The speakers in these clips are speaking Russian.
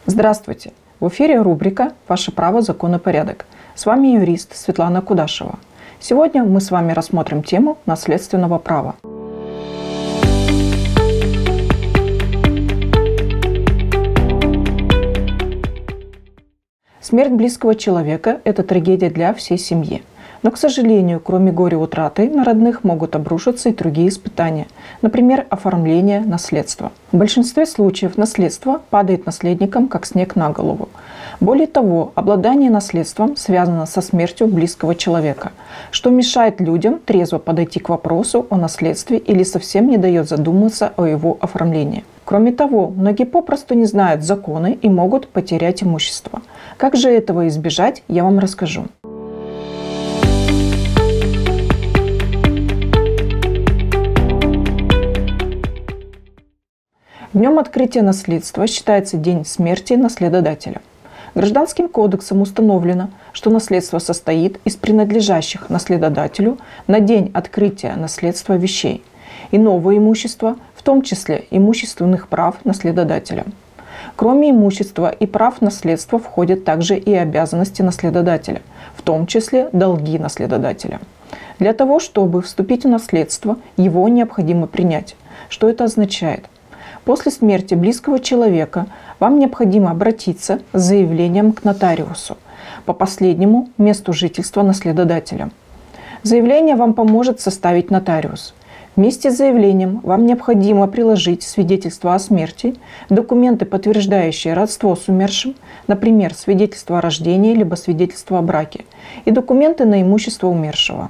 Здравствуйте! В эфире рубрика «Ваше право, закон и порядок». С вами юрист Светлана Кудашева. Сегодня мы с вами рассмотрим тему наследственного права. Смерть близкого человека – это трагедия для всей семьи. Но, к сожалению, кроме горя утраты, на родных могут обрушиться и другие испытания, например, оформление наследства. В большинстве случаев наследство падает наследникам, как снег на голову. Более того, обладание наследством связано со смертью близкого человека, что мешает людям трезво подойти к вопросу о наследстве или совсем не дает задуматься о его оформлении. Кроме того, многие попросту не знают законы и могут потерять имущество. Как же этого избежать, я вам расскажу. Днем открытия наследства считается день смерти наследодателя. Гражданским кодексом установлено, что наследство состоит из принадлежащих наследодателю на день открытия наследства вещей, иного имущества, в том числе имущественных прав наследодателя. Кроме имущества и прав наследства входят также и обязанности наследодателя, в том числе долги наследодателя. Для того, чтобы вступить в наследство, его необходимо принять. Что это означает? После смерти близкого человека вам необходимо обратиться с заявлением к нотариусу по последнему месту жительства наследодателя. Заявление вам поможет составить нотариус. Вместе с заявлением вам необходимо приложить свидетельство о смерти, документы, подтверждающие родство с умершим, например, свидетельство о рождении либо свидетельство о браке, и документы на имущество умершего.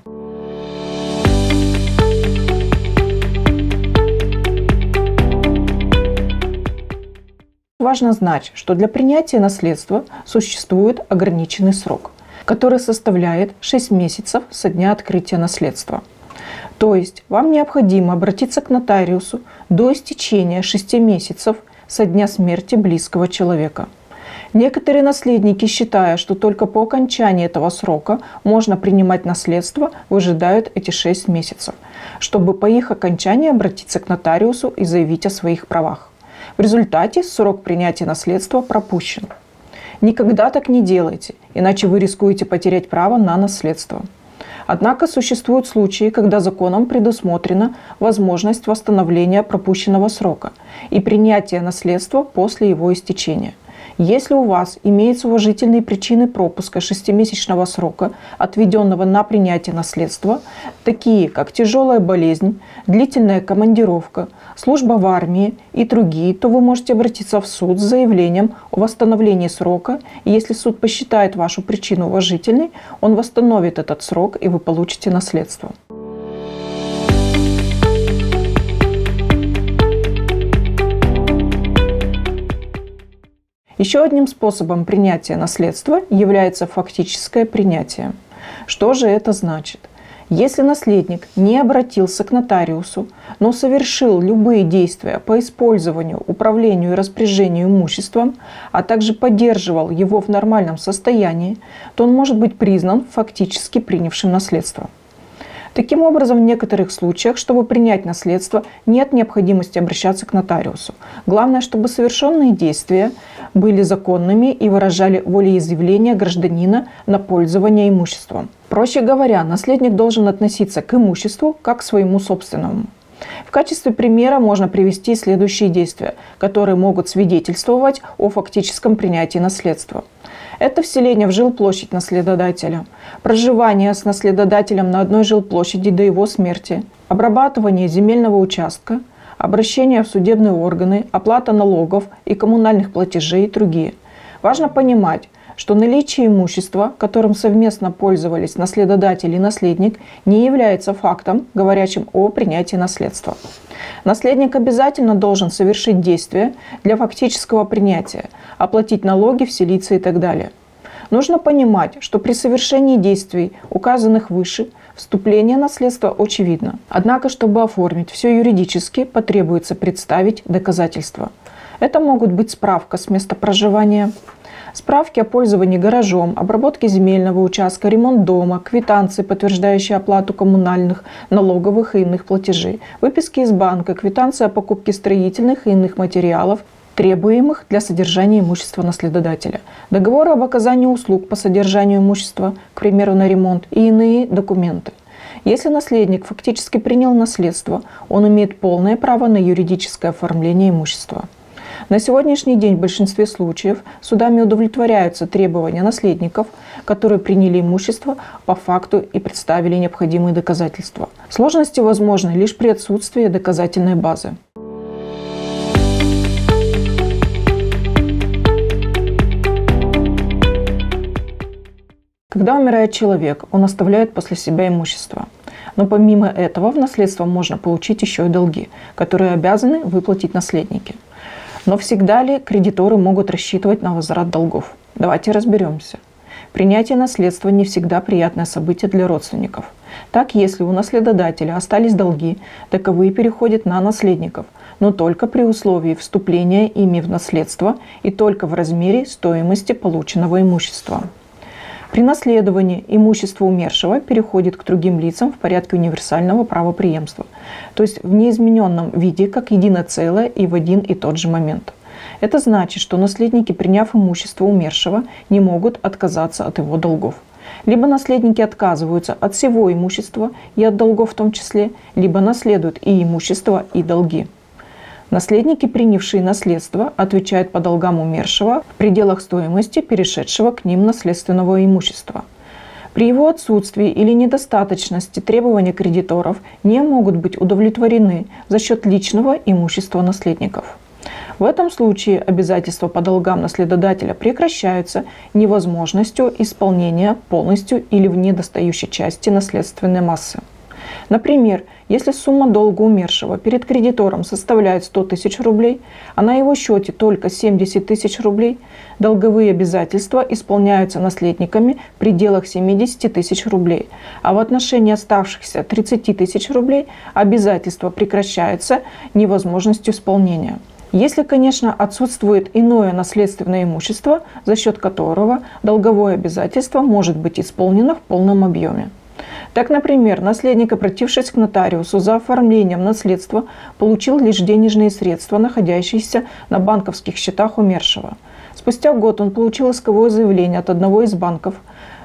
Важно знать, что для принятия наследства существует ограниченный срок, который составляет 6 месяцев со дня открытия наследства. То есть вам необходимо обратиться к нотариусу до истечения 6 месяцев со дня смерти близкого человека. Некоторые наследники, считая, что только по окончании этого срока можно принимать наследство, выжидают эти 6 месяцев, чтобы по их окончании обратиться к нотариусу и заявить о своих правах. В результате срок принятия наследства пропущен. Никогда так не делайте, иначе вы рискуете потерять право на наследство. Однако существуют случаи, когда законом предусмотрена возможность восстановления пропущенного срока и принятия наследства после его истечения. Если у вас имеются уважительные причины пропуска 6-месячного срока, отведенного на принятие наследства, такие как тяжелая болезнь, длительная командировка, служба в армии и другие, то вы можете обратиться в суд с заявлением о восстановлении срока, и если суд посчитает вашу причину уважительной, он восстановит этот срок, и вы получите наследство. Еще одним способом принятия наследства является фактическое принятие. Что же это значит? Если наследник не обратился к нотариусу, но совершил любые действия по использованию, управлению и распоряжению имуществом, а также поддерживал его в нормальном состоянии, то он может быть признан фактически принявшим наследство. Таким образом, в некоторых случаях, чтобы принять наследство, нет необходимости обращаться к нотариусу. Главное, чтобы совершенные действия были законными и выражали волеизъявление гражданина на пользование имуществом. Проще говоря, наследник должен относиться к имуществу как к своему собственному. В качестве примера можно привести следующие действия, которые могут свидетельствовать о фактическом принятии наследства. Это вселение в жилплощадь наследодателя, проживание с наследодателем на одной жилплощади до его смерти, обрабатывание земельного участка, обращение в судебные органы, оплата налогов и коммунальных платежей и другие. Важно понимать, что наличие имущества, которым совместно пользовались наследодатель и наследник, не является фактом, говорящим о принятии наследства. Наследник обязательно должен совершить действия для фактического принятия, оплатить налоги, вселиться и так далее. Нужно понимать, что при совершении действий, указанных выше, вступление в наследство очевидно. Однако, чтобы оформить все юридически, потребуется представить доказательства. Это могут быть справка с места проживания, справки о пользовании гаражом, обработке земельного участка, ремонт дома, квитанции, подтверждающие оплату коммунальных, налоговых и иных платежей, выписки из банка, квитанции о покупке строительных и иных материалов, требуемых для содержания имущества наследодателя, договоры об оказании услуг по содержанию имущества, к примеру, на ремонт, и иные документы. Если наследник фактически принял наследство, он имеет полное право на юридическое оформление имущества. На сегодняшний день в большинстве случаев судами удовлетворяются требования наследников, которые приняли имущество по факту и представили необходимые доказательства. Сложности возможны лишь при отсутствии доказательной базы. Когда умирает человек, он оставляет после себя имущество. Но помимо этого в наследство можно получить еще и долги, которые обязаны выплатить наследники. Но всегда ли кредиторы могут рассчитывать на возврат долгов? Давайте разберемся. Принятие наследства не всегда приятное событие для родственников. Так, если у наследодателя остались долги, таковые переходят на наследников, но только при условии вступления ими в наследство и только в размере стоимости полученного имущества. При наследовании имущество умершего переходит к другим лицам в порядке универсального правопреемства, то есть в неизмененном виде, как единое целое и в один и тот же момент. Это значит, что наследники, приняв имущество умершего, не могут отказаться от его долгов. Либо наследники отказываются от всего имущества и от долгов в том числе, либо наследуют и имущество, и долги. Наследники, принявшие наследство, отвечают по долгам умершего в пределах стоимости перешедшего к ним наследственного имущества. При его отсутствии или недостаточности требования кредиторов не могут быть удовлетворены за счет личного имущества наследников. В этом случае обязательства по долгам наследодателя прекращаются невозможностью исполнения полностью или в недостающей части наследственной массы. Например, если сумма долга умершего перед кредитором составляет 100 тысяч рублей, а на его счете только 70 тысяч рублей, долговые обязательства исполняются наследниками в пределах 70 тысяч рублей, а в отношении оставшихся 30 тысяч рублей обязательства прекращаются невозможностью исполнения. Если, конечно, отсутствует иное наследственное имущество, за счет которого долговое обязательство может быть исполнено в полном объеме. Так, например, наследник, обратившись к нотариусу за оформлением наследства, получил лишь денежные средства, находящиеся на банковских счетах умершего. Спустя год он получил исковое заявление от одного из банков,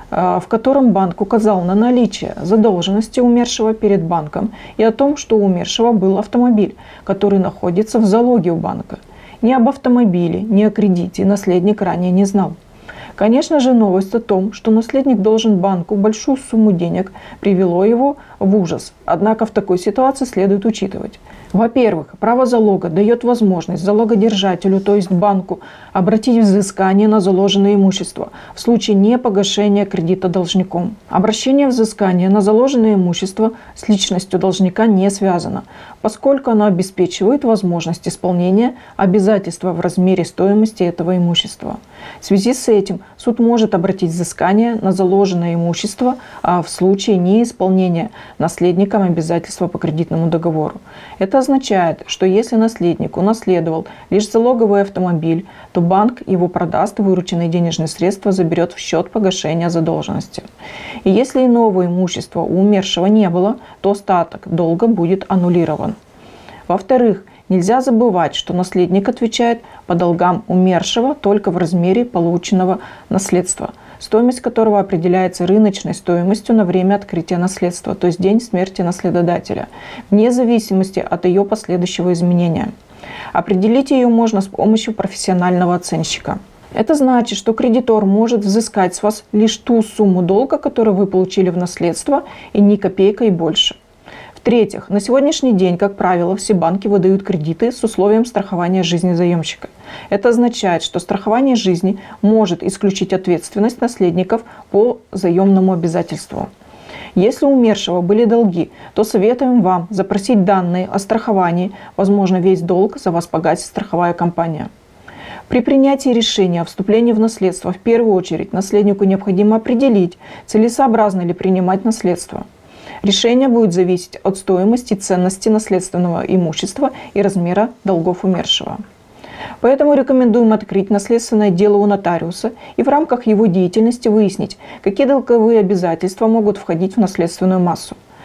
в котором банк указал на наличие задолженности умершего перед банком и о том, что у умершего был автомобиль, который находится в залоге у банка. Ни об автомобиле, ни о кредите наследник ранее не знал. Конечно же, новость о том, что наследник должен банку большую сумму денег, привело его в ужас. Однако в такой ситуации следует учитывать. Во-первых, право залога дает возможность залогодержателю, то есть банку, обратить взыскание на заложенное имущество в случае непогашения кредита должником. Обращение взыскания на заложенное имущество с личностью должника не связано, поскольку оно обеспечивает возможность исполнения обязательства в размере стоимости этого имущества. В связи с этим суд может обратить взыскание на заложенное имущество в случае неисполнения наследником обязательства по кредитному договору. Это означает, что если наследник унаследовал лишь залоговый автомобиль, то банк его продаст, вырученные денежные средства заберет в счет погашения задолженности. И если иного имущества у умершего не было, то остаток долга будет аннулирован. Во-вторых, нельзя забывать, что наследник отвечает по долгам умершего только в размере полученного наследства, стоимость которого определяется рыночной стоимостью на время открытия наследства, то есть день смерти наследодателя, вне зависимости от ее последующего изменения. Определить ее можно с помощью профессионального оценщика. Это значит, что кредитор может взыскать с вас лишь ту сумму долга, которую вы получили в наследство, и ни копейкой больше. В-третьих, на сегодняшний день, как правило, все банки выдают кредиты с условием страхования жизни заемщика. Это означает, что страхование жизни может исключить ответственность наследников по заемному обязательству. Если у умершего были долги, то советуем вам запросить данные о страховании, возможно, весь долг за вас погасит страховая компания. При принятии решения о вступлении в наследство в первую очередь наследнику необходимо определить, целесообразно ли принимать наследство. Решение будет зависеть от стоимости и ценности наследственного имущества и размера долгов умершего. Поэтому рекомендуем открыть наследственное дело у нотариуса и в рамках его деятельности выяснить, какие долговые обязательства могут входить в наследственную массу.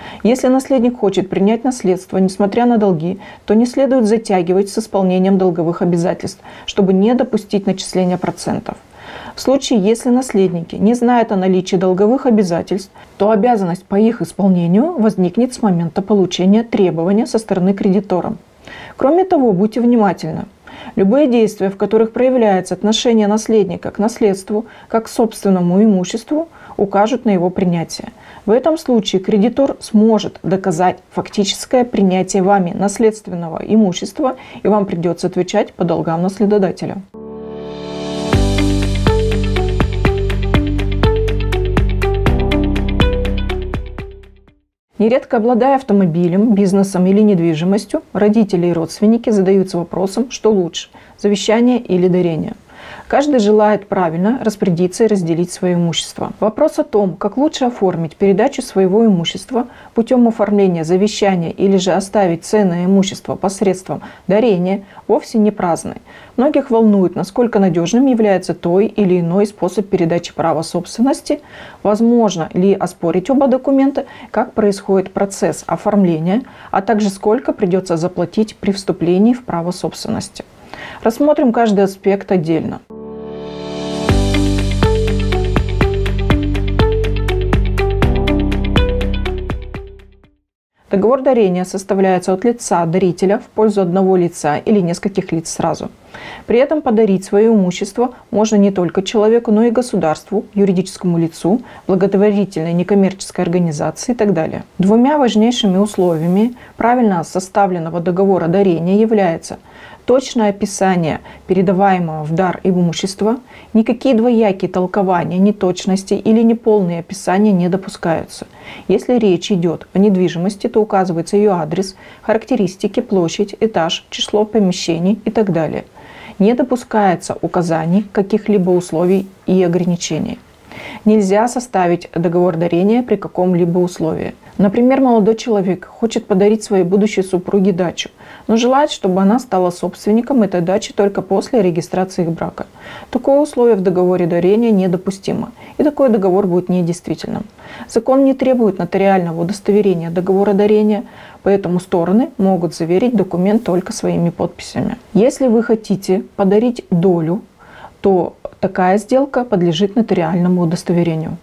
Если наследник хочет принять наследство, несмотря на долги, то не следует затягивать с исполнением долговых обязательств, чтобы не допустить начисления процентов. В случае, если наследники не знают о наличии долговых обязательств, то обязанность по их исполнению возникнет с момента получения требования со стороны кредитора. Кроме того, будьте внимательны. Любые действия, в которых проявляется отношение наследника к наследству как к собственному имуществу, укажут на его принятие. В этом случае кредитор сможет доказать фактическое принятие вами наследственного имущества, и вам придется отвечать по долгам наследодателя. Нередко, обладая автомобилем, бизнесом или недвижимостью, родители и родственники задаются вопросом, что лучше – завещание или дарение. Каждый желает правильно распорядиться и разделить свое имущество. Вопрос о том, как лучше оформить передачу своего имущества путем оформления завещания или же оставить ценное имущество посредством дарения, вовсе не праздный. Многих волнует, насколько надежным является той или иной способ передачи права собственности, возможно ли оспорить оба документа, как происходит процесс оформления, а также сколько придется заплатить при вступлении в право собственности. Рассмотрим каждый аспект отдельно. Договор дарения составляется от лица дарителя в пользу одного лица или нескольких лиц сразу. При этом подарить свое имущество можно не только человеку, но и государству, юридическому лицу, благотворительной некоммерческой организации и так далее. Двумя важнейшими условиями правильно составленного договора дарения является точное описание передаваемого в дар имущества, никакие двоякие толкования, неточности или неполные описания не допускаются. Если речь идет о недвижимости, то указывается ее адрес, характеристики, площадь, этаж, число помещений и так далее. Не допускается указаний каких-либо условий и ограничений. Нельзя составить договор дарения при каком-либо условии. Например, молодой человек хочет подарить своей будущей супруге дачу, но желает, чтобы она стала собственником этой дачи только после регистрации их брака. Такое условие в договоре дарения недопустимо, и такой договор будет недействительным. Закон не требует нотариального удостоверения договора дарения, поэтому стороны могут заверить документ только своими подписями. Если вы хотите подарить долю, то такая сделка подлежит нотариальному удостоверению.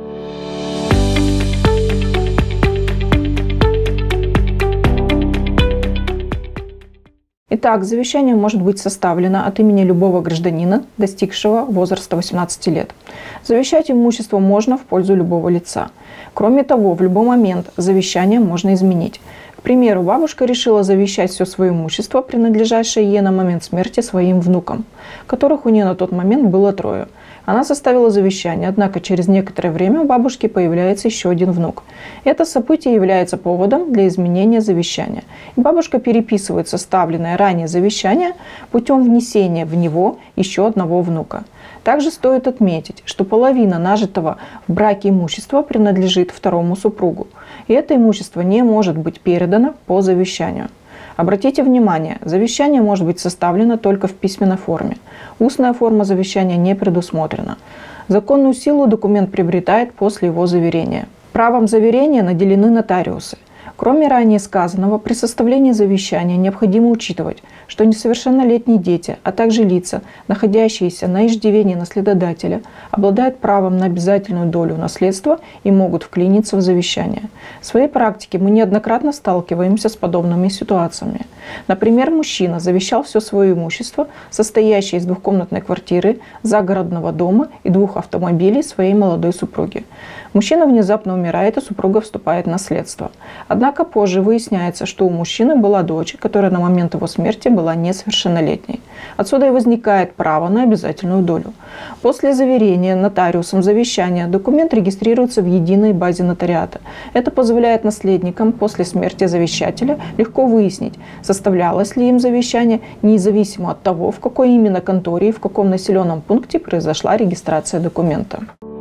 Итак, завещание может быть составлено от имени любого гражданина, достигшего возраста 18 лет. Завещать имущество можно в пользу любого лица. Кроме того, в любой момент завещание можно изменить. К примеру, бабушка решила завещать все свое имущество, принадлежащее ей на момент смерти, своим внукам, которых у нее на тот момент было 3. Она составила завещание, однако через некоторое время у бабушки появляется еще один внук. Это событие является поводом для изменения завещания. И бабушка переписывает составленное ранее завещание путем внесения в него еще одного внука. Также стоит отметить, что половина нажитого в браке имущества принадлежит второму супругу, и это имущество не может быть передано по завещанию. Обратите внимание, завещание может быть составлено только в письменной форме. Устная форма завещания не предусмотрена. Законную силу документ приобретает после его заверения. Правом заверения наделены нотариусы. Кроме ранее сказанного, при составлении завещания необходимо учитывать, что несовершеннолетние дети, а также лица, находящиеся на иждивении наследодателя, обладают правом на обязательную долю наследства и могут вклиниться в завещание. В своей практике мы неоднократно сталкиваемся с подобными ситуациями. Например, мужчина завещал все свое имущество, состоящее из двухкомнатной квартиры, загородного дома и 2 автомобилей своей молодой супруги. Мужчина внезапно умирает, и супруга вступает в наследство. Однако позже выясняется, что у мужчины была дочь, которая на момент его смерти была несовершеннолетней. Отсюда и возникает право на обязательную долю. После заверения нотариусом завещания документ регистрируется в единой базе нотариата. Это позволяет наследникам после смерти завещателя легко выяснить, составлялось ли им завещание, независимо от того, в какой именно конторе и в каком населенном пункте произошла регистрация документа.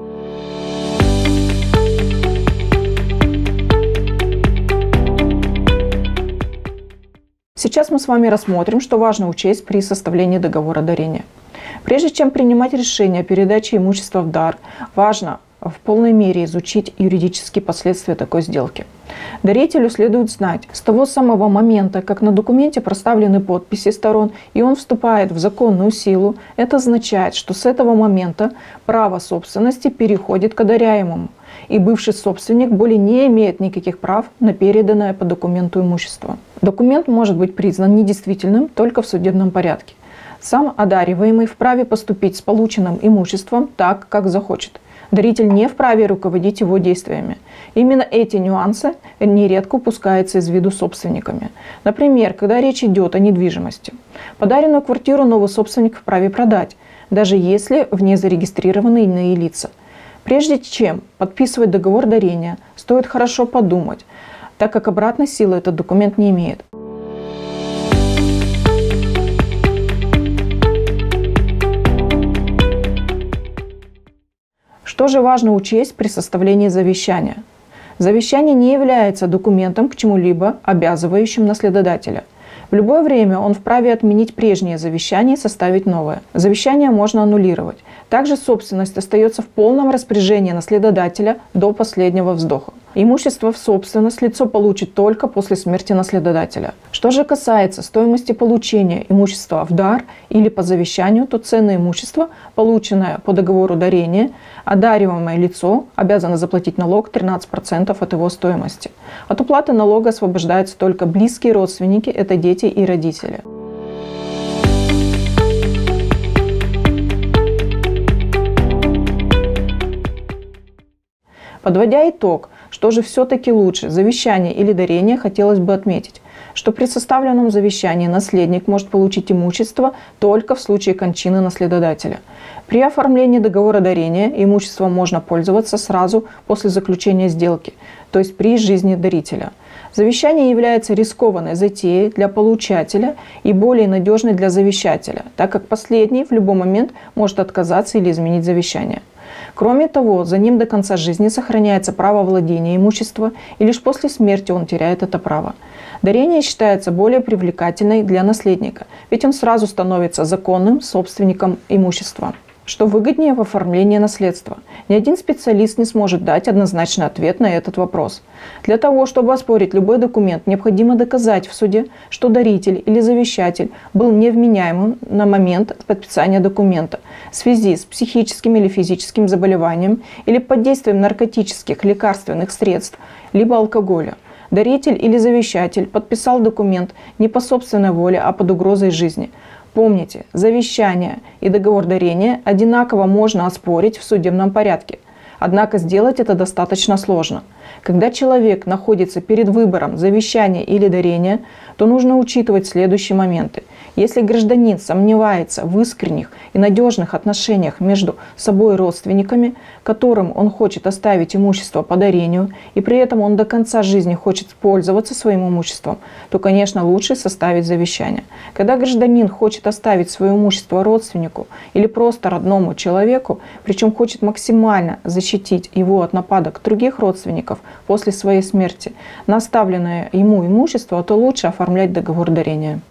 Сейчас мы с вами рассмотрим, что важно учесть при составлении договора дарения. Прежде чем принимать решение о передаче имущества в дар, важно в полной мере изучить юридические последствия такой сделки. Дарителю следует знать, с того самого момента, как на документе проставлены подписи сторон и он вступает в законную силу, это означает, что с этого момента право собственности переходит к одаряемому, и бывший собственник более не имеет никаких прав на переданное по документу имущество. Документ может быть признан недействительным только в судебном порядке. Сам одариваемый вправе поступить с полученным имуществом так, как захочет. Даритель не вправе руководить его действиями. Именно эти нюансы нередко упускаются из виду собственниками. Например, когда речь идет о недвижимости. Подаренную квартиру новый собственник вправе продать, даже если в ней зарегистрированы иные лица. Прежде чем подписывать договор дарения, стоит хорошо подумать, так как обратной силы этот документ не имеет. Что же важно учесть при составлении завещания? Завещание не является документом к чему-либо обязывающим наследодателя. В любое время он вправе отменить прежнее завещание и составить новое. Завещание можно аннулировать. Также собственность остается в полном распоряжении наследодателя до последнего вздоха. Имущество в собственность лицо получит только после смерти наследодателя. Что же касается стоимости получения имущества в дар или по завещанию, то ценное имущество, полученное по договору дарения, одариваемое лицо обязано заплатить налог 13% от его стоимости. От уплаты налога освобождаются только близкие родственники, это дети и родители. Подводя итог, что же все-таки лучше, завещание или дарение, хотелось бы отметить, что при составленном завещании наследник может получить имущество только в случае кончины наследодателя. При оформлении договора дарения имуществом можно пользоваться сразу после заключения сделки, то есть при жизни дарителя. Завещание является рискованной затеей для получателя и более надежной для завещателя, так как последний в любой момент может отказаться или изменить завещание. Кроме того, за ним до конца жизни сохраняется право владения имуществом, и лишь после смерти он теряет это право. Дарение считается более привлекательной для наследника, ведь он сразу становится законным собственником имущества. Что выгоднее в оформлении наследства? Ни один специалист не сможет дать однозначный ответ на этот вопрос. Для того, чтобы оспорить любой документ, необходимо доказать в суде, что даритель или завещатель был невменяемым на момент подписания документа в связи с психическим или физическим заболеванием или под действием наркотических, лекарственных средств, либо алкоголя. Даритель или завещатель подписал документ не по собственной воле, а под угрозой жизни. Помните, завещание и договор дарения одинаково можно оспорить в судебном порядке. Однако сделать это достаточно сложно. Когда человек находится перед выбором завещания или дарения, то нужно учитывать следующие моменты. Если гражданин сомневается в искренних и надежных отношениях между собой и родственниками, которым он хочет оставить имущество по дарению, и при этом он до конца жизни хочет пользоваться своим имуществом, то, конечно, лучше составить завещание. Когда гражданин хочет оставить свое имущество родственнику или просто родному человеку, причем хочет максимально защитить его от нападок других родственников после своей смерти на оставленное ему имущество, то лучше оформлять договор дарения.